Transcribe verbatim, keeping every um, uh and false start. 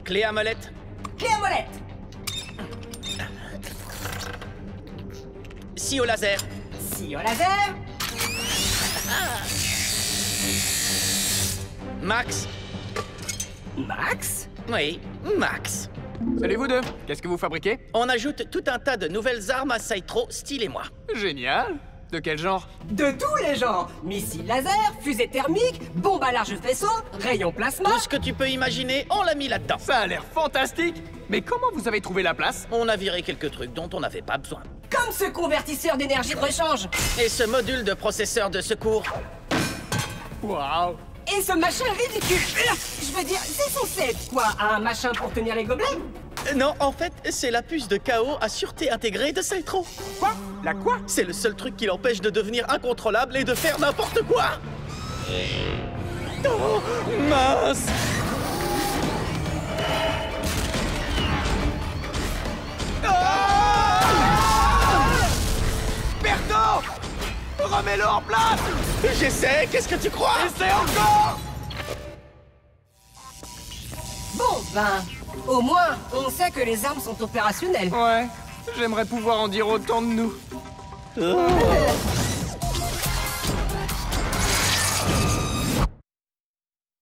Clé à molette. Clé à molette. Scie au laser. Scie au laser. Max. Max. Oui, Max. Salut vous deux, qu'est-ce que vous fabriquez? On ajoute tout un tas de nouvelles armes à Saitro, style et moi. Génial. De quel genre? De tous les genres. Missiles laser, fusées thermiques, bombes à large faisceau, rayons plasma. Tout ce que tu peux imaginer, on l'a mis là-dedans. Ça a l'air fantastique. Mais comment vous avez trouvé la place? On a viré quelques trucs dont on n'avait pas besoin. Comme ce convertisseur d'énergie de rechange. Et ce module de processeur de secours. Waouh. Et ce machin ridicule. Je veux dire, c'est censé être quoi? Un machin pour tenir les gobelets? Non, en fait, c'est la puce de K O à sûreté intégrée de Saitro. Quoi? La quoi? C'est le seul truc qui l'empêche de devenir incontrôlable et de faire n'importe quoi. Oh, mince. Ah! Berto! Remets-le en place! J'essaie, qu'est-ce que tu crois? Essaie encore! Bon, ben, au moins, on sait que les armes sont opérationnelles. Ouais, j'aimerais pouvoir en dire autant de nous. Euh,